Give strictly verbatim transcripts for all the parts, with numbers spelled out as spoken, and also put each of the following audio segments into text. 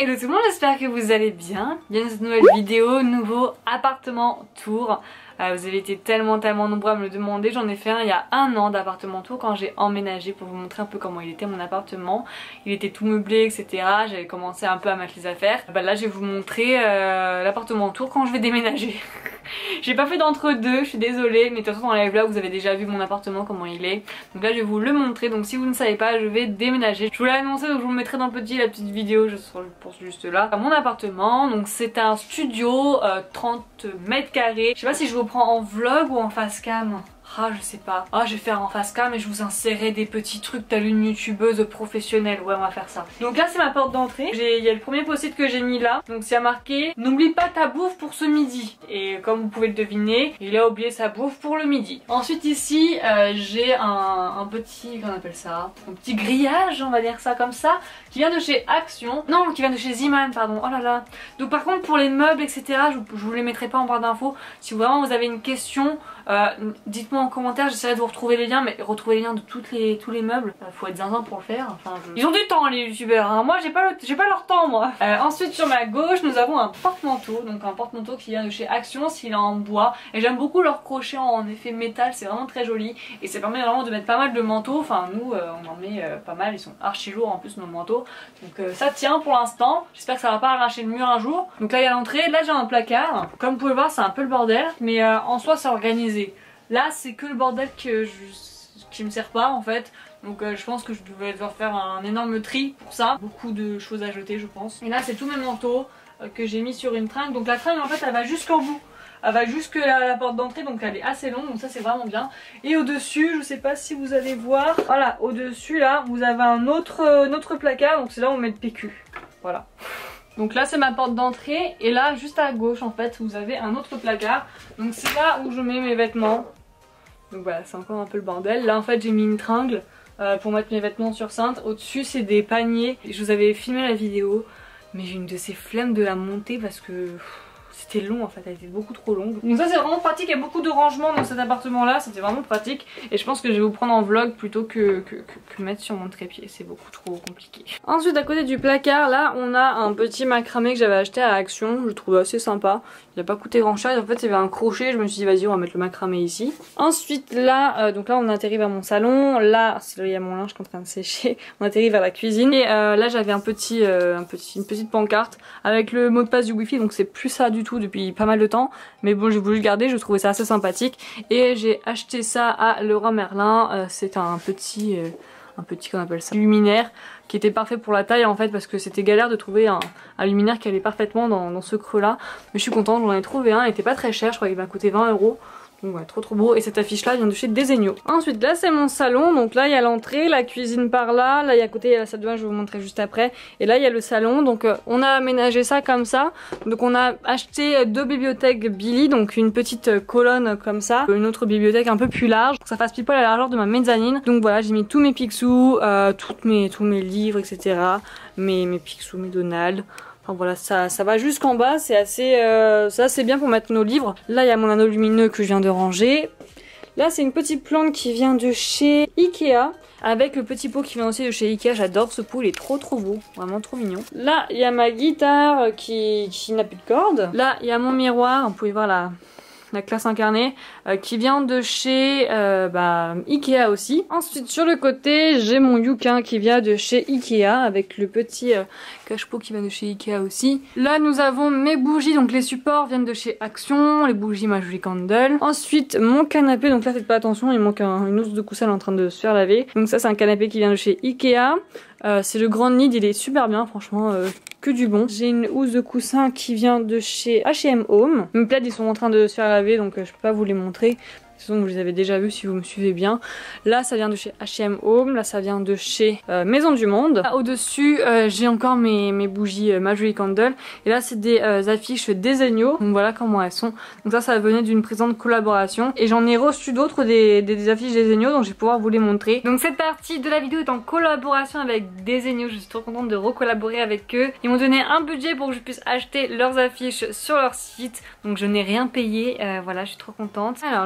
Hello tout le monde, j'espère que vous allez bien. Bienvenue dans cette nouvelle vidéo, nouveau appartement tour. Euh, vous avez été tellement tellement nombreux à me le demander. J'en ai fait un il y a un an d'appartement tour quand j'ai emménagé pour vous montrer un peu comment il était mon appartement. Il était tout meublé, et cetera. J'avais commencé un peu à mettre les affaires. Bah là je vais vous montrer euh, l'appartement tour quand je vais déménager. J'ai pas fait d'entre-deux, je suis désolée, mais de toute façon dans les vlogs vous avez déjà vu mon appartement comment il est. Donc là je vais vous le montrer, donc si vous ne savez pas je vais déménager. Je vous l'ai annoncé donc je vous mettrai dans le petit la petite vidéo, je pense juste là. Mon appartement, donc c'est un studio euh, trente mètres carrés. Je sais pas si je vous prends en vlog ou en face cam. Ah je sais pas. Ah je vais faire en face cam et je vous insérer des petits trucs telle une youtubeuse professionnelle. Ouais on va faire ça. Donc là c'est ma porte d'entrée. Il y a le premier post-it que j'ai mis là. Donc c'est marqué n'oublie pas ta bouffe pour ce midi. Et comme vous pouvez le deviner, il a oublié sa bouffe pour le midi. Ensuite ici euh, j'ai un, un petit, comment on appelle ça, un petit grillage on va dire ça comme ça, qui vient de chez Action. Non qui vient de chez Ziman pardon. Oh là là. Donc par contre pour les meubles etc je, je vous les mettrai pas en barre d'infos. Si vraiment vous avez une question euh, dites-moi en commentaire, j'essaierai de vous retrouver les liens, mais retrouver les liens de toutes les, tous les meubles, euh, faut être zinzin pour le faire. Enfin, je... Ils ont du temps les youtubeurs, hein. Moi j'ai pas, le... pas leur temps moi. Euh, ensuite sur ma gauche nous avons un porte-manteau, donc un porte-manteau qui vient de chez Action, s'il est en bois. Et j'aime beaucoup leur crochet en effet métal, c'est vraiment très joli. Et ça permet vraiment de mettre pas mal de manteaux, enfin nous euh, on en met euh, pas mal, ils sont archi lourds en plus nos manteaux. Donc euh, ça tient pour l'instant, j'espère que ça va pas arracher le mur un jour. Donc là il y a l'entrée, là j'ai un placard. Comme vous pouvez le voir c'est un peu le bordel, mais euh, en soi c'est organisé. Là c'est que le bordel que je... qui me sert pas en fait. Donc euh, je pense que je devais devoir faire un énorme tri pour ça. Beaucoup de choses à jeter je pense. Et là c'est tous mes manteaux euh, que j'ai mis sur une tringle. Donc la tringle en fait elle va jusqu'au bout. Elle va jusque la, la porte d'entrée donc elle est assez longue donc ça c'est vraiment bien. Et au dessus je sais pas si vous allez voir. Voilà au dessus là vous avez un autre, euh, un autre placard. Donc c'est là où on met le P Q. Voilà. Donc là c'est ma porte d'entrée. Et là juste à gauche en fait vous avez un autre placard. Donc c'est là où je mets mes vêtements. Donc voilà, c'est encore un peu le bordel. Là en fait j'ai mis une tringle euh, pour mettre mes vêtements sur cintre. Au-dessus c'est des paniers. Je vous avais filmé la vidéo, mais j'ai une de ces flemmes de la monter parce que c'était long en fait, elle était beaucoup trop longue. Donc ça c'est vraiment pratique, il y a beaucoup de rangements dans cet appartement là, c'était vraiment pratique. Et je pense que je vais vous prendre en vlog plutôt que, que, que, que mettre sur mon trépied, c'est beaucoup trop compliqué. Ensuite à côté du placard là on a un petit macramé que j'avais acheté à Action, je trouve assez sympa. Il n'a pas coûté grand chose, en fait il y avait un crochet, je me suis dit vas-y on va mettre le macramé ici. Ensuite là, euh, donc là on atterrit vers mon salon, là c'est là il y a mon linge qui est en train de sécher, on atterrit vers la cuisine. Et euh, là j'avais un petit, euh, un petit, une petite pancarte avec le mot de passe du wifi, donc c'est plus ça du tout depuis pas mal de temps, mais bon j'ai voulu le garder, je trouvais ça assez sympathique. Et j'ai acheté ça à Leroy Merlin, euh, c'est un petit... Euh, un petit qu'on appelle ça luminaire qui était parfait pour la taille en fait parce que c'était galère de trouver un, un luminaire qui allait parfaitement dans, dans ce creux là, mais je suis contente, j'en ai trouvé un, il était pas très cher, je crois qu'il m'a coûté vingt euros. Donc ouais, trop trop beau. Et cette affiche là vient de chez Desenio. Ensuite là c'est mon salon, donc là il y a l'entrée, la cuisine par là, là il y a à côté il y a la salle de bain, je vais vous montrer juste après. Et là il y a le salon, donc euh, on a aménagé ça comme ça. Donc on a acheté deux bibliothèques Billy, donc une petite colonne comme ça, une autre bibliothèque un peu plus large, pour que ça fasse pile poil à la largeur de ma mezzanine. Donc voilà j'ai mis tous mes Picsou, euh, toutes mes, tous mes livres et cetera. Mes, mes Picsou, mes Donald. Enfin voilà, ça, ça va jusqu'en bas, c'est assez, euh, assez bien pour mettre nos livres. Là il y a mon anneau lumineux que je viens de ranger. Là c'est une petite plante qui vient de chez Ikea. Avec le petit pot qui vient aussi de chez Ikea, j'adore ce pot, il est trop trop beau, vraiment trop mignon. Là il y a ma guitare qui, qui n'a plus de cordes. Là il y a mon miroir, vous pouvez voir la... la classe incarnée euh, qui vient de chez euh, bah, Ikea aussi. Ensuite sur le côté j'ai mon Yukin qui vient de chez Ikea avec le petit euh, cache-pot qui vient de chez Ikea aussi. Là nous avons mes bougies, donc les supports viennent de chez Action, les bougies Magic Candle. Ensuite mon canapé, donc là faites pas attention, il manque un, une housse de coussin en train de se faire laver. Donc ça c'est un canapé qui vient de chez Ikea. Euh, c'est le Grand Nid, il est super bien franchement, euh, que du bon. J'ai une housse de coussin qui vient de chez H et M Home. Mes plaids ils sont en train de se faire laver donc euh, je peux pas vous les montrer. De toute façon vous les avez déjà vus si vous me suivez bien. Là ça vient de chez H et M Home, là ça vient de chez euh, Maison du Monde. Au dessus euh, j'ai encore mes, mes bougies euh, Magic Candle. Et là c'est des euh, affiches Desenio, donc voilà comment elles sont. Donc ça ça venait d'une présente collaboration. Et j'en ai reçu d'autres des, des, des affiches Desenio, donc je vais pouvoir vous les montrer. Donc cette partie de la vidéo est en collaboration avec Desenio, je suis trop contente de recollaborer avec eux. Ils m'ont donné un budget pour que je puisse acheter leurs affiches sur leur site, donc je n'ai rien payé, euh, voilà je suis trop contente. Alors le pro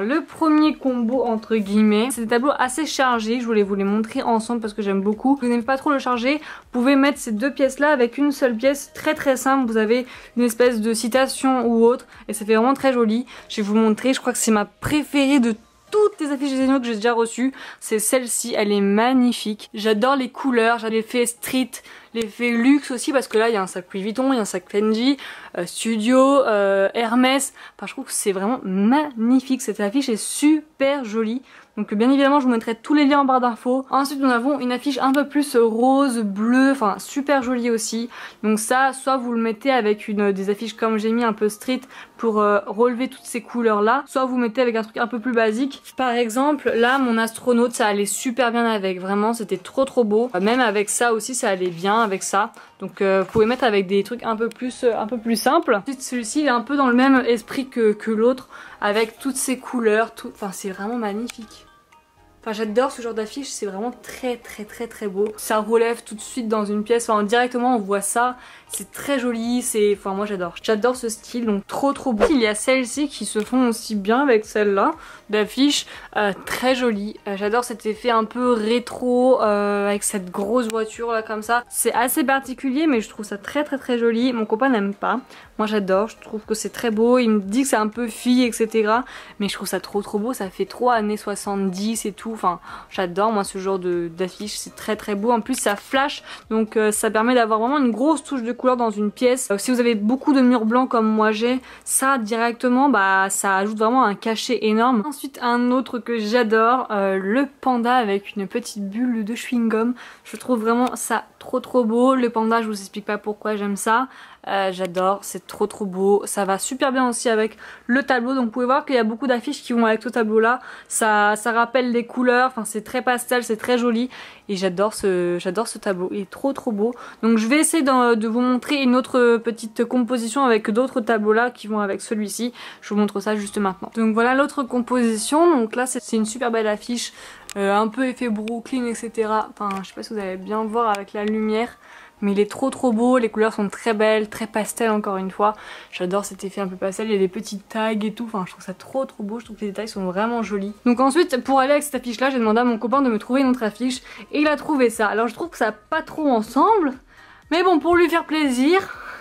premier combo entre guillemets. C'est des tableaux assez chargés, je voulais vous les montrer ensemble parce que j'aime beaucoup. Si vous n'aimez pas trop le charger, vous pouvez mettre ces deux pièces là avec une seule pièce très très simple. Vous avez une espèce de citation ou autre et ça fait vraiment très joli. Je vais vous montrer, je crois que c'est ma préférée de toutes les affiches Géniaux que j'ai déjà reçues. C'est celle-ci, elle est magnifique. J'adore les couleurs, j'adore l'effet street, l'effet luxe aussi parce que là il y a un sac Louis Vuitton, il y a un sac Fendi, euh, Studio, euh, Hermès. Enfin je trouve que c'est vraiment magnifique, cette affiche est super jolie. Donc bien évidemment je vous mettrai tous les liens en barre d'infos. Ensuite nous avons une affiche un peu plus rose, bleu, enfin super jolie aussi. Donc ça soit vous le mettez avec une des affiches comme j'ai mis un peu street pour euh, relever toutes ces couleurs là. Soit vous mettez avec un truc un peu plus basique. Par exemple là mon astronaute ça allait super bien avec, vraiment c'était trop trop beau. Même avec ça aussi ça allait bien avec ça. Donc euh, vous pouvez mettre avec des trucs un peu plus, euh, un peu plus simples. Ensuite celui-ci il est un peu dans le même esprit que, que l'autre avec toutes ces couleurs. Tout... Enfin c'est vraiment magnifique. Enfin j'adore ce genre d'affiche, c'est vraiment très très très très beau. Ça relève tout de suite dans une pièce, enfin directement on voit ça. C'est très joli, c'est... Enfin moi j'adore. J'adore ce style, donc trop trop beau. Il y a celles-ci qui se font aussi bien avec celle-là d'affiche, euh, très jolie. Euh, j'adore cet effet un peu rétro euh, avec cette grosse voiture là comme ça. C'est assez particulier mais je trouve ça très très très joli. Mon copain n'aime pas. Moi j'adore, je trouve que c'est très beau. Il me dit que c'est un peu fille et cetera. Mais je trouve ça trop trop beau, ça fait trop années soixante-dix et tout. Enfin j'adore moi ce genre d'affiche, c'est très très beau. En plus ça flash, donc euh, ça permet d'avoir vraiment une grosse touche de couleur dans une pièce. Euh, si vous avez beaucoup de murs blancs comme moi j'ai, ça directement bah ça ajoute vraiment un cachet énorme. Ensuite un autre que j'adore, euh, le panda avec une petite bulle de chewing-gum. Je trouve vraiment ça trop trop beau. Le panda je vous explique pas pourquoi j'aime ça. Euh, j'adore, c'est trop trop beau, ça va super bien aussi avec le tableau, donc vous pouvez voir qu'il y a beaucoup d'affiches qui vont avec ce tableau là, ça, ça rappelle les couleurs, enfin c'est très pastel, c'est très joli et j'adore ce, j'adore ce tableau, il est trop trop beau. Donc je vais essayer de, de vous montrer une autre petite composition avec d'autres tableaux là qui vont avec celui-ci, je vous montre ça juste maintenant. Donc voilà l'autre composition, donc là c'est une super belle affiche, euh, un peu effet Brooklyn etc, enfin je sais pas si vous allez bien voir avec la lumière. Mais il est trop trop beau, les couleurs sont très belles, très pastel encore une fois. J'adore cet effet un peu pastel, il y a des petits tags et tout, enfin je trouve ça trop trop beau, je trouve que les détails sont vraiment jolis. Donc ensuite pour aller avec cette affiche là, j'ai demandé à mon copain de me trouver une autre affiche et il a trouvé ça. Alors je trouve que ça va pas trop ensemble, mais bon pour lui faire plaisir...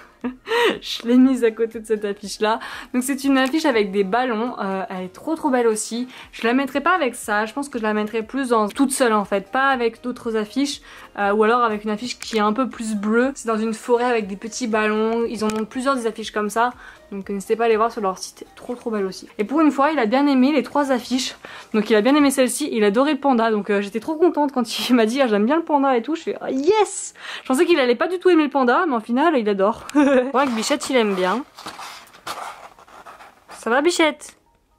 je l'ai mise à côté de cette affiche là. Donc c'est une affiche avec des ballons, euh, elle est trop trop belle aussi. Je la mettrai pas avec ça, je pense que je la mettrai plus dans toute seule en fait, pas avec d'autres affiches, euh, ou alors avec une affiche qui est un peu plus bleue. C'est dans une forêt avec des petits ballons, ils en ont plusieurs des affiches comme ça. Donc n'hésitez pas à aller voir sur leur site, trop trop belle aussi. Et pour une fois il a bien aimé les trois affiches. Donc il a bien aimé celle-ci, il adorait le panda. Donc euh, j'étais trop contente quand il m'a dit ah, j'aime bien le panda et tout. Je fais oh, yes. Je pensais qu'il allait pas du tout aimer le panda, mais au final il adore. Je crois que Bichette il aime bien. Ça va Bichette?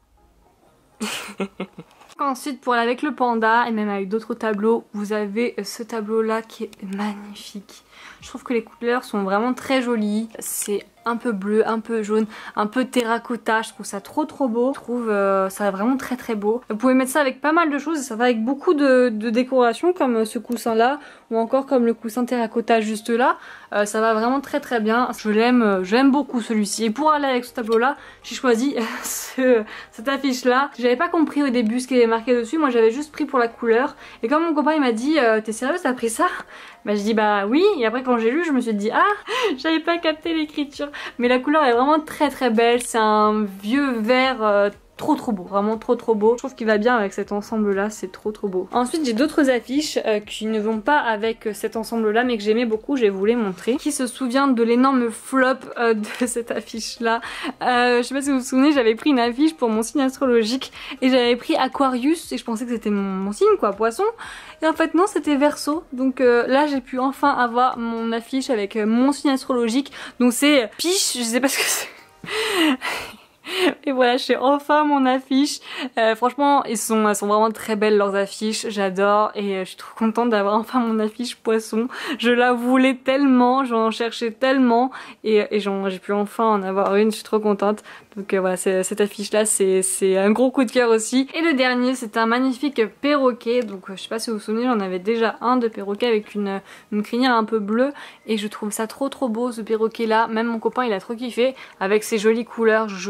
Ensuite pour aller avec le panda et même avec d'autres tableaux, vous avez ce tableau là qui est magnifique. Je trouve que les couleurs sont vraiment très jolies. C'est un peu bleu, un peu jaune, un peu terracotta. Je trouve ça trop trop beau. Je trouve euh, ça vraiment très très beau. Vous pouvez mettre ça avec pas mal de choses et ça va avec beaucoup de, de décorations comme ce coussin là ou encore comme le coussin terracotta juste là. Euh, ça va vraiment très très bien. Je l'aime, je l'aime beaucoup celui-ci. Et pour aller avec ce tableau là, j'ai choisi ce, cette affiche là. J'avais pas compris au début ce qui était marqué dessus. Moi j'avais juste pris pour la couleur. Et quand mon copain il m'a dit euh, t'es sérieuse t'as pris ça? Bah je dis bah oui. Et après quand j'ai lu je me suis dit ah j'avais pas capté l'écriture. Mais la couleur est vraiment très très belle, c'est un vieux vert euh, trop trop beau, vraiment trop trop beau. Je trouve qu'il va bien avec cet ensemble là, c'est trop trop beau. Ensuite j'ai d'autres affiches euh, qui ne vont pas avec cet ensemble là mais que j'aimais beaucoup, je vais vous les montrer. Qui se souvient de l'énorme flop euh, de cette affiche là? euh, Je sais pas si vous vous souvenez, j'avais pris une affiche pour mon signe astrologique et j'avais pris Aquarius et je pensais que c'était mon, mon signe quoi, poisson. Et en fait non, c'était Verseau. Donc euh, là j'ai pu enfin avoir mon affiche avec euh, mon signe astrologique. Donc c'est Piche, je sais pas ce que c'est. Et voilà, j'ai enfin mon affiche. Euh, franchement, ils sont, elles sont vraiment très belles leurs affiches. J'adore et euh, je suis trop contente d'avoir enfin mon affiche poisson. Je la voulais tellement, j'en cherchais tellement et, et j'ai pu enfin en avoir une. Je suis trop contente. Donc euh, voilà, cette affiche là, c'est un gros coup de cœur aussi. Et le dernier, c'est un magnifique perroquet. Donc euh, je sais pas si vous vous souvenez, j'en avais déjà un de perroquet avec une, une crinière un peu bleue et je trouve ça trop trop beau ce perroquet là. Même mon copain il a trop kiffé avec ses jolies couleurs jaunes,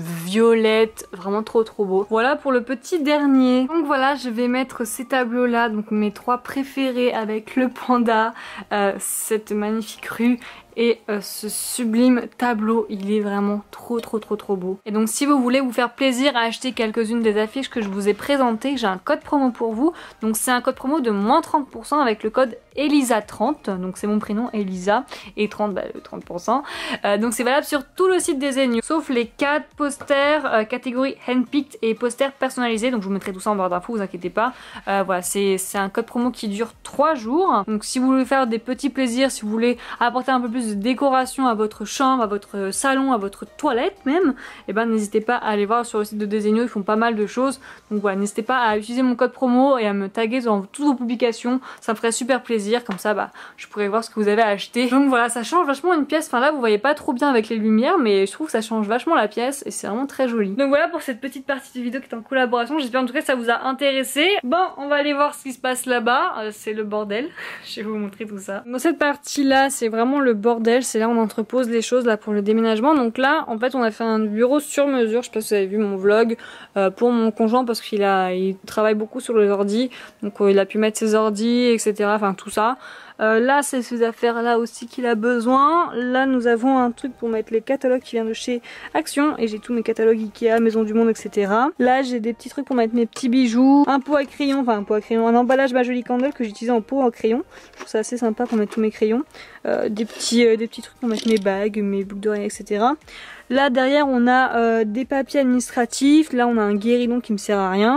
violette, vraiment trop trop beau. Voilà pour le petit dernier. Donc voilà, je vais mettre ces tableaux là, donc mes trois préférés avec le panda, euh, cette magnifique rue et euh, ce sublime tableau. Il est vraiment trop trop trop trop beau. Et donc si vous voulez vous faire plaisir à acheter quelques-unes des affiches que je vous ai présentées, j'ai un code promo pour vous. Donc c'est un code promo de moins trente pour cent avec le code Elisa trente, donc c'est mon prénom Elisa, et trente, bah, trente pour cent. Euh, donc c'est valable sur tout le site des Zegno, sauf les quatre posters euh, catégorie handpicked et posters personnalisés. Donc je vous mettrai tout ça en barre d'infos, vous inquiétez pas. Euh, voilà, c'est un code promo qui dure trois jours. Donc si vous voulez faire des petits plaisirs, si vous voulez apporter un peu plus de décoration à votre chambre, à votre salon, à votre toilette même, et ben n'hésitez pas à aller voir sur le site de Desenio, ils font pas mal de choses. Donc voilà, n'hésitez pas à utiliser mon code promo et à me taguer dans toutes vos publications, ça me ferait super plaisir. Comme ça bah je pourrais voir ce que vous avez acheté. Donc voilà, ça change vachement une pièce. Enfin là vous voyez pas trop bien avec les lumières, mais je trouve que ça change vachement la pièce et c'est vraiment très joli. Donc voilà pour cette petite partie de vidéo qui est en collaboration. J'espère en tout cas que ça vous a intéressé. Bon, on va aller voir ce qui se passe là-bas. Euh, c'est le bordel. Je vais vous montrer tout ça. Dans cette partie là c'est vraiment le bordel. C'est là où on entrepose les choses là pour le déménagement. Donc là en fait on a fait un bureau sur mesure. Je sais pas si vous avez vu mon vlog euh, pour mon conjoint parce qu'il a il travaille beaucoup sur les ordi. Donc euh, il a pu mettre ses ordis etc. Enfin tout ça. Euh, là c'est ces affaires là aussi qu'il a besoin. Là nous avons un truc pour mettre les catalogues qui vient de chez Action et j'ai tous mes catalogues Ikea, Maison du Monde etc. Là j'ai des petits trucs pour mettre mes petits bijoux, un pot à crayon, enfin un pot à crayon, un emballage Majoli Candle que j'utilise en pot à crayon. Je trouve ça assez sympa pour mettre tous mes crayons. Euh, des, petits, euh, des petits trucs pour mettre mes bagues, mes boucles d'oreilles etc. Là derrière on a euh, des papiers administratifs. Là on a un guéridon qui me sert à rien.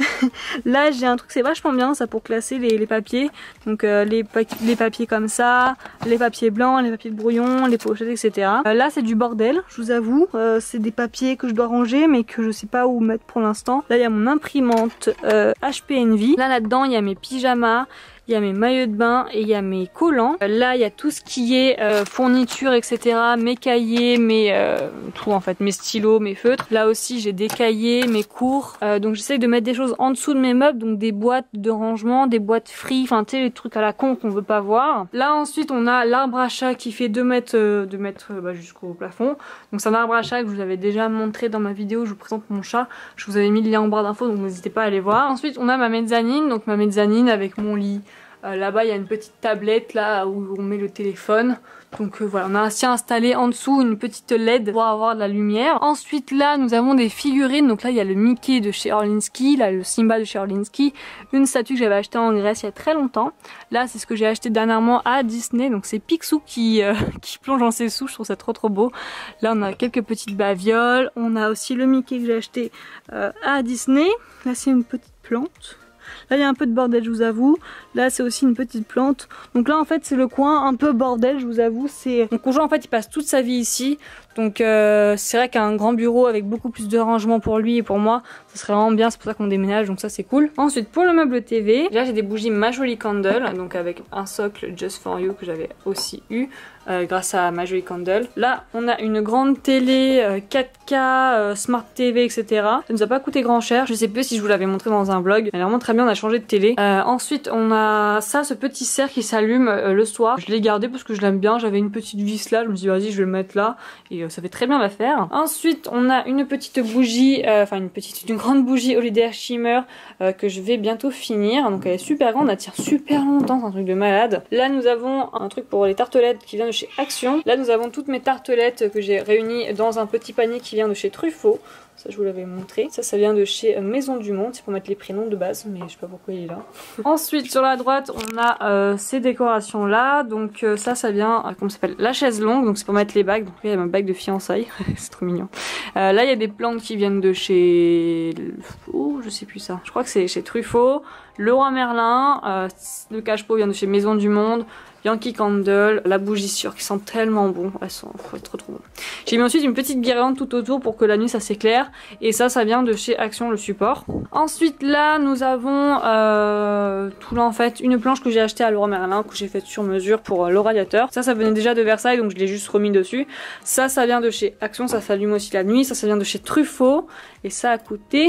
Là j'ai un truc, c'est vachement bien ça pour classer les, les papiers. Donc euh, les, pa les papiers comme ça, les papiers blancs, les papiers de brouillon, les pochettes etc. Euh, là c'est du bordel, je vous avoue. Euh, c'est des papiers que je dois ranger mais que je sais pas où mettre pour l'instant. Là il y a mon imprimante euh, H P Envy. Là là-dedans il y a mes pyjamas. Il y a mes maillots de bain et il y a mes collants. Là il y a tout ce qui est euh, fourniture etc. Mes cahiers, mes euh, tout en fait, mes stylos, mes feutres. Là aussi j'ai des cahiers, mes cours. Euh, donc j'essaye de mettre des choses en dessous de mes meubles. Donc des boîtes de rangement, des boîtes free, enfin tu sais les trucs à la con qu'on veut pas voir. Là ensuite on a l'arbre à chat qui fait deux mètres, euh, deux mètres euh, bah, jusqu'au plafond. Donc c'est un arbre à chat que je vous avais déjà montré dans ma vidéo. Je vous présente mon chat. Je vous avais mis le lien en barre d'infos donc n'hésitez pas à aller voir. Ensuite on a ma mezzanine. Donc ma mezzanine avec mon lit. Euh, Là-bas il y a une petite tablette là où on met le téléphone. Donc euh, voilà, on a aussi installé en dessous une petite L E D pour avoir de la lumière. Ensuite là nous avons des figurines. Donc là il y a le Mickey de chez Orlinski, là le Simba de chez Orlinski, une statue que j'avais achetée en Grèce il y a très longtemps. Là c'est ce que j'ai acheté dernièrement à Disney. Donc c'est Picsou qui, euh, qui plonge dans ses sous, je trouve ça trop trop beau. Là on a quelques petites babioles. On a aussi le Mickey que j'ai acheté euh, à Disney. Là c'est une petite plante. Là il y a un peu de bordel je vous avoue. Là c'est aussi une petite plante. Donc là en fait c'est le coin un peu bordel je vous avoue. C'est mon conjoint en fait il passe toute sa vie ici. Donc euh, c'est vrai qu'un grand bureau avec beaucoup plus de rangement pour lui et pour moi ça serait vraiment bien, c'est pour ça qu'on déménage donc ça c'est cool. Ensuite pour le meuble T V, là j'ai des bougies Majoli Candle, donc avec un socle Just For You que j'avais aussi eu euh, grâce à Majoli Candle. Là on a une grande télé euh, quatre K, euh, Smart T V etc. Ça nous a pas coûté grand cher, je sais plus si je vous l'avais montré dans un vlog. Elle est vraiment très bien, on a changé de télé. Euh, ensuite on a ça, ce petit cerf qui s'allume euh, le soir. Je l'ai gardé parce que je l'aime bien, j'avais une petite vis là, je me suis dit vas-y je vais le mettre là et euh, ça fait très bien l'affaire. Ensuite on a une petite bougie, euh, enfin une petite, une grande bougie Holiday Shimmer euh, que je vais bientôt finir. Donc elle est super grande, elle tient super longtemps, c'est un truc de malade. Là nous avons un truc pour les tartelettes qui vient de chez Action. Là nous avons toutes mes tartelettes que j'ai réunies dans un petit panier qui vient de chez Truffaut. Ça je vous l'avais montré. Ça ça vient de chez Maison du Monde, c'est pour mettre les prénoms de base mais je sais pas pourquoi il est là. Ensuite sur la droite on a euh, ces décorations là. Donc euh, ça ça vient, euh, comment ça s'appelle, la chaise longue, donc c'est pour mettre les bagues. Donc là il y a ma bague de fiançailles, c'est trop mignon. Euh, là il y a des plantes qui viennent de chez... Oh je sais plus ça, je crois que c'est chez Truffaut. Le Roi Merlin, euh, le cache-pot vient de chez Maison du Monde. Yankee Candle, la bougie sûre qui sent tellement bon, elles sont trop trop bon. J'ai mis ensuite une petite guirlande tout autour pour que la nuit ça s'éclaire et ça ça vient de chez Action le support. Ensuite là nous avons euh, tout là en fait une planche que j'ai achetée à Leroy Merlin que j'ai faite sur mesure pour euh, le radiateur. Ça ça venait déjà de Versailles donc je l'ai juste remis dessus. Ça ça vient de chez Action, ça s'allume aussi la nuit. Ça ça vient de chez Truffaut et ça a coûté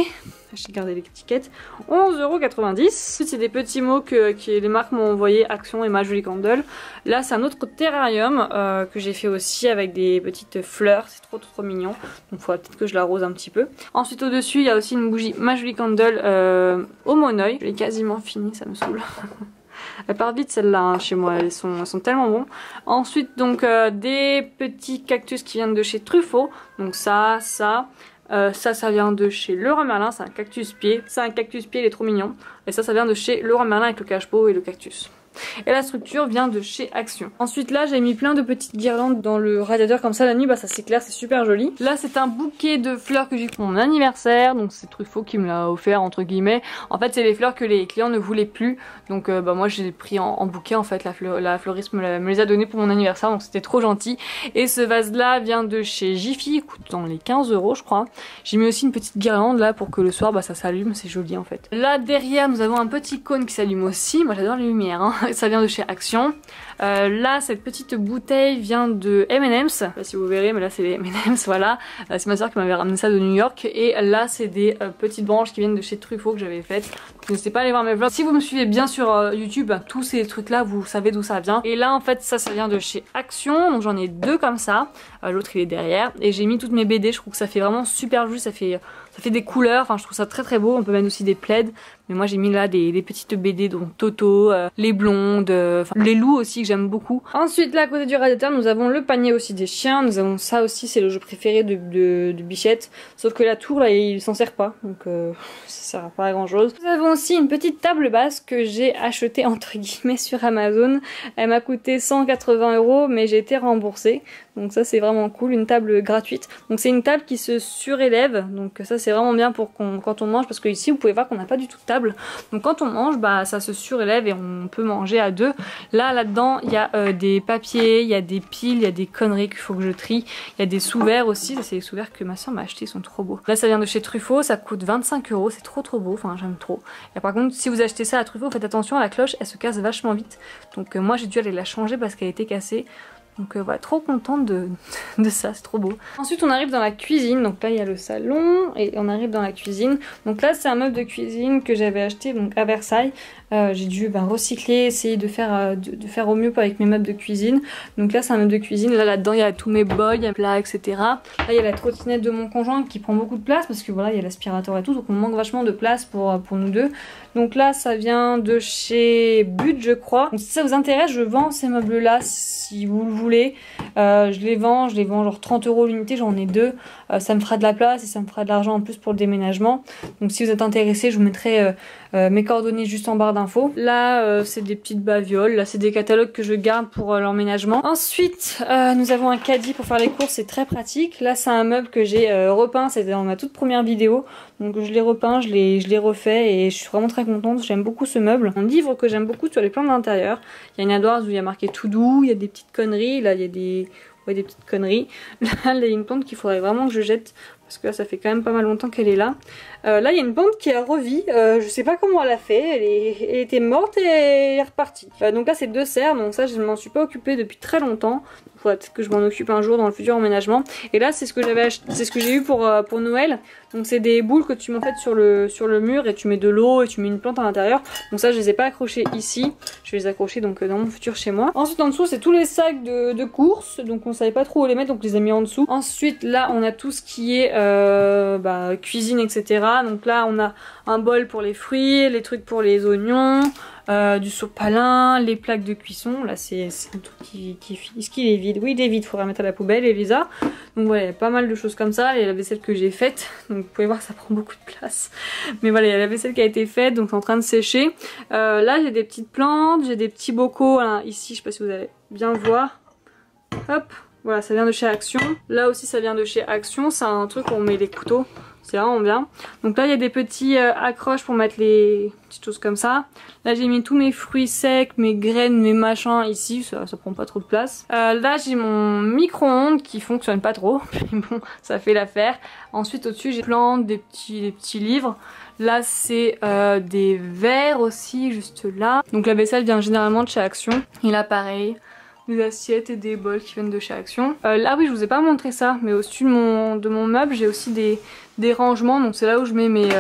j'ai gardé l'étiquette, onze euros quatre-vingt-dix. Ensuite c'est des petits mots que, que les marques m'ont envoyé, Action et Ma Jolie Candle. Là c'est un autre terrarium euh, que j'ai fait aussi avec des petites fleurs, c'est trop trop mignon. Donc il faudra peut-être que je l'arrose un petit peu. Ensuite au dessus il y a aussi une bougie Ma Jolie Candle euh, au monoeil. Je l'ai quasiment fini, ça me saoule. Elle part vite celle-là hein, chez moi, elles sont, elles sont tellement bons. Ensuite donc euh, des petits cactus qui viennent de chez Truffaut. Donc ça, ça, euh, ça, ça vient de chez Leroy Merlin, c'est un cactus pied. C'est un cactus pied, il est trop mignon. Et ça, ça vient de chez Leroy Merlin avec le cache-pot et le cactus. Et la structure vient de chez Action. Ensuite là j'ai mis plein de petites guirlandes dans le radiateur comme ça la nuit, bah ça s'éclaire, c'est super joli. Là c'est un bouquet de fleurs que j'ai pour mon anniversaire, donc c'est Truffaut qui me l'a offert entre guillemets. En fait c'est les fleurs que les clients ne voulaient plus, donc euh, bah moi j'ai pris en, en bouquet en fait, la, fleur, la fleuriste me, la, me les a donné pour mon anniversaire, donc c'était trop gentil. Et ce vase là vient de chez Jiffy, il coûte dans les quinze euros je crois. J'ai mis aussi une petite guirlande là pour que le soir bah ça s'allume, c'est joli en fait. Là derrière nous avons un petit cône qui s'allume aussi, moi j'adore les lumières hein. Ça vient de chez Action. Euh, là cette petite bouteille vient de M and M's, je sais pas si vous verrez mais là c'est les M and M's, voilà. Euh, c'est ma soeur qui m'avait ramené ça de New York. Et là c'est des euh, petites branches qui viennent de chez Truffaut que j'avais faites. N'hésitez pas à aller voir mes vlogs. Si vous me suivez bien sur euh, YouTube, bah, tous ces trucs là vous savez d'où ça vient. Et là en fait ça ça vient de chez Action, donc j'en ai deux comme ça. Euh, l'autre il est derrière. Et j'ai mis toutes mes B D, je trouve que ça fait vraiment super joli, ça fait, ça fait des couleurs, enfin je trouve ça très très beau. On peut mettre aussi des plaids. Mais moi j'ai mis là des, des petites B D, donc Toto, euh, les blondes, euh, les loups aussi que j'aime beaucoup. Ensuite là à côté du radiateur nous avons le panier aussi des chiens. Nous avons ça aussi, c'est le jeu préféré de, de, de Bichette. Sauf que la tour là il s'en sert pas, donc euh, ça sert pas à grand chose. Nous avons aussi une petite table basse que j'ai achetée entre guillemets sur Amazon. Elle m'a coûté cent quatre-vingts euros mais j'ai été remboursée. Donc ça c'est vraiment cool, une table gratuite. Donc c'est une table qui se surélève, donc ça c'est vraiment bien pour qu'on, quand on mange, parce que ici vous pouvez voir qu'on n'a pas du tout de table. Donc quand on mange, bah ça se surélève et on peut manger à deux. Là là-dedans il y a euh, des papiers, il y a des piles, il y a des conneries qu'il faut que je trie. Il y a des sous-verts aussi, ça c'est les sous-verts que ma soeur m'a acheté, ils sont trop beaux. Là ça vient de chez Truffaut, ça coûte vingt-cinq euros, c'est trop trop beau, enfin j'aime trop. Et par contre si vous achetez ça à Truffaut, faites attention à la cloche, elle se casse vachement vite. Donc euh, moi j'ai dû aller la changer parce qu'elle était cassée. Donc euh, voilà, trop contente de, de ça, c'est trop beau. Ensuite on arrive dans la cuisine, donc là il y a le salon et on arrive dans la cuisine. Donc là c'est un meuble de cuisine que j'avais acheté donc à Versailles. Euh, j'ai dû bah, recycler, essayer de faire, euh, de, de faire au mieux avec mes meubles de cuisine. Donc là c'est un meuble de cuisine, là là-dedans il y a tous mes bols, mes plats, et cetera. Là il y a la trottinette de mon conjoint qui prend beaucoup de place parce que voilà il y a l'aspirateur et tout, donc on manque vachement de place pour, pour nous deux. Donc là ça vient de chez But je crois. Donc si ça vous intéresse je vends ces meubles là si vous le voulez. Euh, je les vends, je les vends genre trente euros l'unité, j'en ai deux. Euh, ça me fera de la place et ça me fera de l'argent en plus pour le déménagement. Donc si vous êtes intéressé je vous mettrai euh, euh, mes coordonnées juste en barre d'infos. Là euh, c'est des petites bavioles, là c'est des catalogues que je garde pour euh, l'emménagement. Ensuite euh, nous avons un caddie pour faire les courses, c'est très pratique. Là c'est un meuble que j'ai euh, repeint, c'était dans ma toute première vidéo. Donc je l'ai repeint, je l'ai je l'ai refait et je suis vraiment très contente, j'aime beaucoup ce meuble. Un livre que j'aime beaucoup sur les plantes d'intérieur. Il y a une ardoise où il y a marqué tout doux, il y a des petites conneries, là il y a des... Ouais, des petites conneries. Là il y a une plante qu'il faudrait vraiment que je jette parce que là ça fait quand même pas mal longtemps qu'elle est là. Euh, là il y a une plante qui a revi, euh, je sais pas comment elle a fait, elle, est... elle était morte et elle est repartie. Euh, donc là c'est deux serres, donc ça je ne m'en suis pas occupée depuis très longtemps. Il faudrait peut-être que je m'en occupe un jour dans le futur emménagement. Et là c'est ce que j'avais acheté, c'est ce que j'ai eu pour, euh, pour Noël. Donc c'est des boules que tu mets en fait sur le, sur le mur et tu mets de l'eau et tu mets une plante à l'intérieur. Donc ça je les ai pas accrochées ici, je vais les accrocher donc dans mon futur chez moi. Ensuite en dessous c'est tous les sacs de, de courses, donc on savait pas trop où les mettre donc on les a mis en dessous. Ensuite là on a tout ce qui est euh, bah, cuisine et cetera. Donc là on a un bol pour les fruits, les trucs pour les oignons. Euh, du sopalin, les plaques de cuisson, là c'est un truc qui, qui est-ce qu'il est vide? Oui il est vide, il faudra mettre à la poubelle Elisa. Donc voilà, il y a pas mal de choses comme ça, il y a la vaisselle que j'ai faite, donc vous pouvez voir que ça prend beaucoup de place. Mais voilà, il y a la vaisselle qui a été faite, donc c'est en train de sécher. Euh, là j'ai des petites plantes, j'ai des petits bocaux, là, ici je sais pas si vous allez bien voir. Hop, voilà ça vient de chez Action. Là aussi ça vient de chez Action, c'est un truc où on met les couteaux. C'est vraiment bien. Donc là il y a des petits euh, accroches pour mettre les petites choses comme ça. Là j'ai mis tous mes fruits secs, mes graines, mes machins ici, ça, ça prend pas trop de place. Euh, là j'ai mon micro-ondes qui fonctionne pas trop, mais bon ça fait l'affaire. Ensuite au-dessus j'ai plantes, des petits, des petits livres. Là c'est euh, des verres aussi juste là. Donc la vaisselle vient généralement de chez Action. Et là pareil. Des assiettes et des bols qui viennent de chez Action. Euh, là oui je vous ai pas montré ça, mais au-dessus de mon, de mon meuble j'ai aussi des, des rangements, donc c'est là où je mets mes, euh,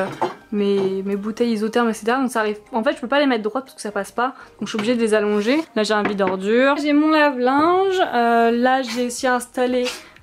mes, mes bouteilles isothermes, et cetera. Donc ça arrive. En fait, je peux pas les mettre droites parce que ça passe pas. Donc je suis obligée de les allonger. Là, j'ai un vide ordure. J'ai mon lave-linge. Euh, là, j'ai aussi installé.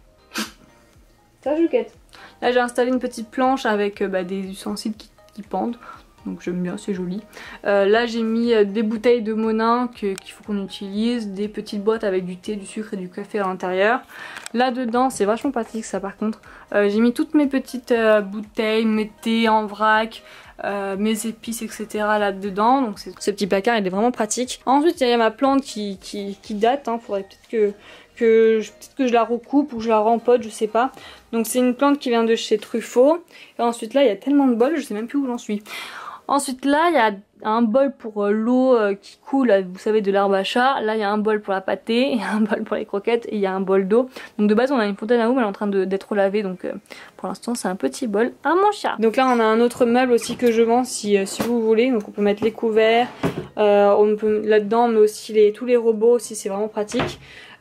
Ça, Juquette. Là, j'ai installé une petite planche avec euh, bah, des ustensiles qui, qui pendent. Donc j'aime bien, c'est joli. Euh, là j'ai mis euh, des bouteilles de Monin qu'il faut qu'on utilise, des petites boîtes avec du thé, du sucre et du café à l'intérieur. Là dedans, c'est vachement pratique ça par contre. Euh, j'ai mis toutes mes petites euh, bouteilles, mes thés en vrac, euh, mes épices, et cetera là dedans. Donc ce petit placard il est vraiment pratique. Ensuite il y a ma plante qui, qui, qui date, hein. Faudrait peut-être que... que je, peut-être que je la recoupe ou je la rempote, je sais pas. Donc c'est une plante qui vient de chez Truffaut. Et ensuite là il y a tellement de bols, je sais même plus où j'en suis. Ensuite là il y a un bol pour euh, l'eau euh, qui coule, vous savez, de l'herbe à chat. Là il y a un bol pour la pâtée, il y a un bol pour les croquettes et il y a un bol d'eau. Donc de base on a une fontaine à eau mais elle est en train d'être lavée, donc euh, pour l'instant c'est un petit bol à mon chat. Donc là on a un autre meuble aussi que je vends si, euh, si vous voulez. Donc on peut mettre les couverts, euh, on peut là-dedans mais aussi les, tous les robots aussi, c'est vraiment pratique.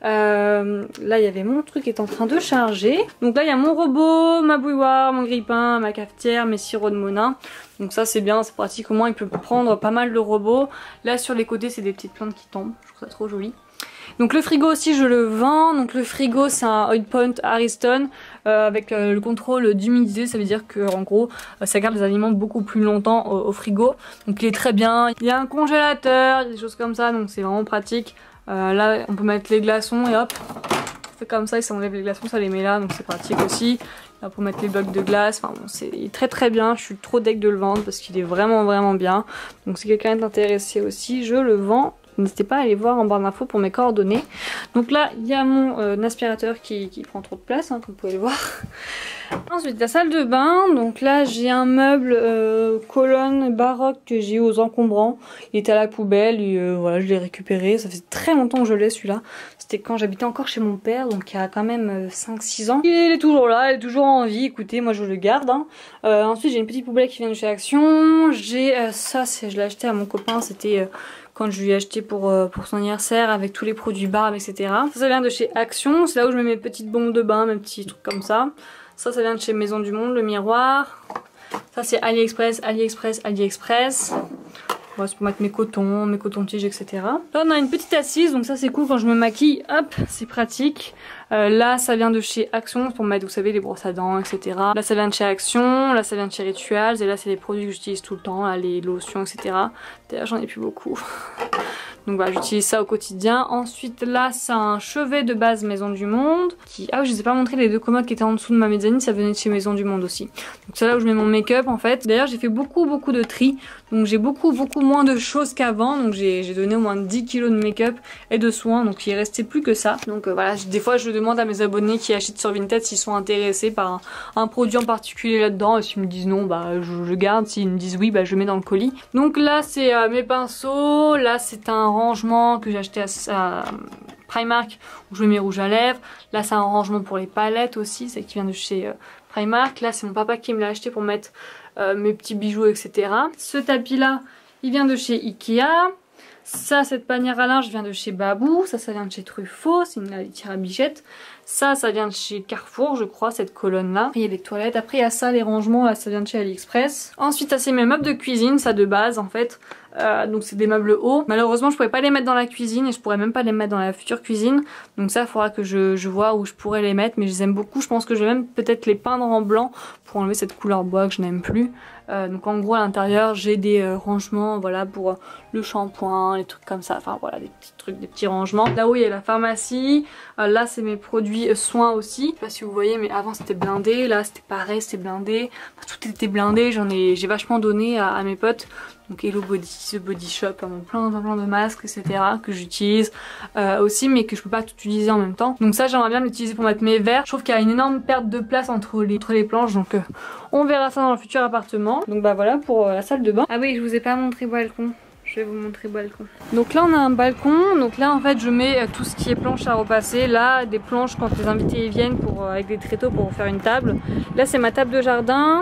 Euh, là il y avait mon truc qui est en train de charger. Donc là il y a mon robot, ma bouilloire, mon grille-pain, ma cafetière, mes sirops de Monin. Donc ça c'est bien, c'est pratique, au moins il peut prendre pas mal de robots. Là sur les côtés c'est des petites plantes qui tombent, je trouve ça trop joli. Donc le frigo aussi je le vends. Donc le frigo c'est un Hotpoint Ariston euh, avec euh, le contrôle d'humidité. Ça veut dire que en gros euh, ça garde les aliments beaucoup plus longtemps au, au frigo. Donc il est très bien. Il y a un congélateur, il y a des choses comme ça, donc c'est vraiment pratique. Euh, là on peut mettre les glaçons et hop, c'est comme ça, et ça enlève les glaçons, ça les met là, donc c'est pratique aussi. Là pour mettre les blocs de glace, enfin bon, c'est très très bien. Je suis trop deg de le vendre parce qu'il est vraiment vraiment bien. Donc si quelqu'un est intéressé aussi, je le vends. N'hésitez pas à aller voir en barre d'infos pour mes coordonnées. Donc là il y a mon euh, aspirateur qui, qui prend trop de place, hein, comme vous pouvez le voir. Ensuite la salle de bain, donc là j'ai un meuble euh, colonne baroque que j'ai eu aux encombrants. Il était à la poubelle et euh, voilà, je l'ai récupéré. Ça fait très longtemps que je l'ai celui-là. C'était quand j'habitais encore chez mon père, donc il y a quand même euh, cinq six ans. Il est toujours là, il est toujours en vie, écoutez, moi je le garde. Hein. Euh, ensuite j'ai une petite poubelle qui vient de chez Action. J'ai euh, ça, je l'ai acheté à mon copain, c'était... Euh, quand je lui ai acheté pour, euh, pour son anniversaire avec tous les produits barbe, et cetera. Ça, ça vient de chez Action, c'est là où je mets mes petites bombes de bain, mes petits trucs comme ça. Ça, ça vient de chez Maison du Monde, le miroir. Ça, c'est AliExpress, AliExpress, AliExpress. Voilà, c'est pour mettre mes cotons, mes cotons-tiges, et cetera. Là, on a une petite assise, donc ça, c'est cool quand je me maquille. Hop, c'est pratique. Euh, là, ça vient de chez Action, pour mettre, vous savez, les brosses à dents, et cetera. Là, ça vient de chez Action. Là, ça vient de chez Rituals. Et là, c'est les produits que j'utilise tout le temps, là, les lotions, et cetera. D'ailleurs, j'en ai plus beaucoup. Donc voilà, j'utilise ça au quotidien. Ensuite là c'est un chevet de base Maison du Monde qui... Ah oui, je vous ai pas montré les deux commodes qui étaient en dessous de ma mezzanine, ça venait de chez Maison du Monde aussi. Donc c'est là où je mets mon make-up en fait. D'ailleurs j'ai fait beaucoup beaucoup de tri, donc j'ai beaucoup beaucoup moins de choses qu'avant. Donc j'ai donné au moins dix kilos de make-up et de soins, donc il restait plus que ça. Donc euh, voilà, des fois je demande à mes abonnés qui achètent sur Vinted s'ils sont intéressés par un, un produit en particulier là-dedans. Et s'ils me disent non, bah je, je garde. S'ils me disent oui, bah je mets dans le colis. Donc là c'est euh, mes pinceaux, là c'est un rangement que j'ai acheté à, à Primark où je mets mes rouges à lèvres. Là c'est un rangement pour les palettes aussi, c'est qui vient de chez euh, Primark. Là c'est mon papa qui me l'a acheté pour mettre euh, mes petits bijoux, et cetera. Ce tapis là il vient de chez Ikea. Ça, cette panière à linge vient de chez Babou. Ça, ça vient de chez Truffaut. C'est une litière à bichette. Ça, ça vient de chez Carrefour, je crois, cette colonne-là. Après, il y a les toilettes. Après, il y a ça, les rangements. Là, ça vient de chez AliExpress. Ensuite, ça, c'est mes meubles de cuisine. Ça, de base, en fait. Euh, donc, c'est des meubles hauts. Malheureusement, je pourrais pas les mettre dans la cuisine. Et je pourrais même pas les mettre dans la future cuisine. Donc ça, il faudra que je, je vois où je pourrais les mettre. Mais je les aime beaucoup. Je pense que je vais même peut-être les peindre en blanc pour enlever cette couleur bois que je n'aime plus. Euh, donc en gros à l'intérieur j'ai des euh, rangements, voilà, pour euh, le shampoing, les trucs comme ça, enfin voilà, des petits trucs, des petits rangements. Là où il y a la pharmacie, euh, là c'est mes produits euh, soins aussi. Je sais pas si vous voyez, mais avant c'était blindé, là c'était pareil, c'était blindé, enfin, tout était blindé, j'en ai, j'ai vachement donné à, à mes potes. Donc Hello Body, The Body Shop, hein, plein, plein plein de masques, et cetera que j'utilise euh, aussi, mais que je peux pas tout utiliser en même temps. Donc ça j'aimerais bien l'utiliser pour mettre mes verres. Je trouve qu'il y a une énorme perte de place entre les, entre les planches, donc euh, on verra ça dans le futur appartement. Donc bah voilà pour euh, la salle de bain. Ah oui, je vous ai pas montré balcon. Je vais vous montrer balcon. Donc là on a un balcon, donc là en fait je mets euh, tout ce qui est planche à repasser. Là des planches quand les invités y viennent pour, euh, avec des tréteaux pour faire une table. Là c'est ma table de jardin.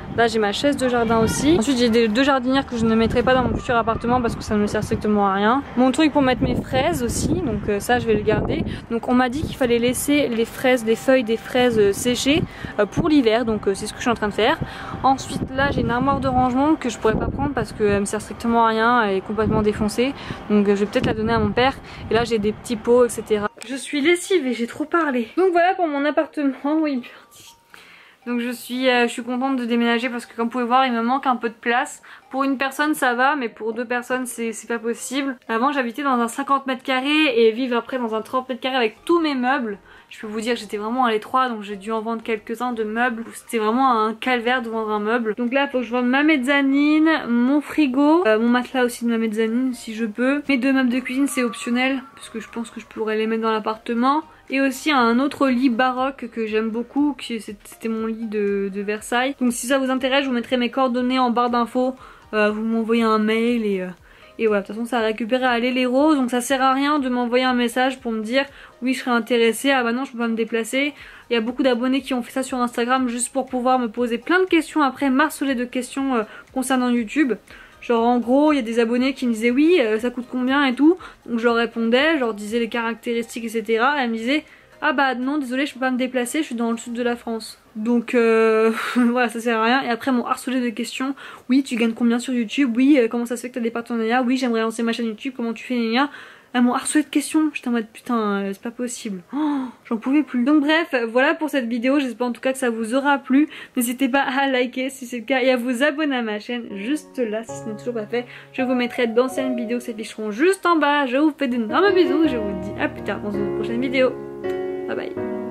Là j'ai ma chaise de jardin aussi. Ensuite j'ai des deux jardinières que je ne mettrai pas dans mon futur appartement parce que ça ne me sert strictement à rien. Mon truc pour mettre mes fraises aussi, donc euh, ça je vais le garder. Donc on m'a dit qu'il fallait laisser les fraises, les feuilles des fraises euh, sécher euh, pour l'hiver, donc euh, c'est ce que je suis en train de faire. Ensuite là j'ai une armoire de rangement que je pourrais pas prendre parce qu'elle me sert strictement à rien, elle est complètement défoncée. Donc euh, je vais peut-être la donner à mon père. Et là j'ai des petits pots, et cetera. Je suis lessivée, j'ai trop parlé. Donc voilà pour mon appartement, oui merci. Donc je suis, euh, je suis contente de déménager parce que comme vous pouvez voir il me manque un peu de place. Pour une personne ça va mais pour deux personnes c'est pas possible. Avant j'habitais dans un cinquante mètres carrés et vivre après dans un trente mètres carrés avec tous mes meubles. Je peux vous dire que j'étais vraiment à l'étroit donc j'ai dû en vendre quelques-uns de meubles. C'était vraiment un calvaire de vendre un meuble. Donc là il faut que je vende ma mezzanine, mon frigo, euh, mon matelas aussi de ma mezzanine si je peux. Mes deux meubles de cuisine c'est optionnel parce que je pense que je pourrais les mettre dans l'appartement. Et aussi un autre lit baroque que j'aime beaucoup, c'était mon lit de, de Versailles. Donc si ça vous intéresse, je vous mettrai mes coordonnées en barre d'infos. Euh, vous m'envoyez un mail et, euh, et voilà. De toute façon ça a récupéré à aller les roses, donc ça sert à rien de m'envoyer un message pour me dire oui je serais intéressée, ah bah non je peux pas me déplacer. Il y a beaucoup d'abonnés qui ont fait ça sur Instagram juste pour pouvoir me poser plein de questions après, marceler de questions euh, concernant YouTube. Genre en gros il y a des abonnés qui me disaient oui euh, ça coûte combien et tout. Donc je leur répondais, je leur disais les caractéristiques et cetera. Et elle me disait ah bah non désolé je peux pas me déplacer, je suis dans le sud de la France. Donc euh, voilà ça sert à rien. Et après mon harcelé de questions, oui tu gagnes combien sur YouTube, oui euh, comment ça se fait que t'as des partenariats, oui j'aimerais lancer ma chaîne YouTube, comment tu fais gna. Elles m'ont harcelé de questions, j'étais en mode putain euh, c'est pas possible, oh, j'en pouvais plus. Donc bref voilà pour cette vidéo, j'espère en tout cas que ça vous aura plu. N'hésitez pas à liker si c'est le cas et à vous abonner à ma chaîne juste là si ce n'est toujours pas fait. Je vous mettrai d'anciennes vidéos qui s'afficheront juste en bas. Je vous fais d'énormes bisous, je vous dis à plus tard dans une prochaine vidéo. Bye bye.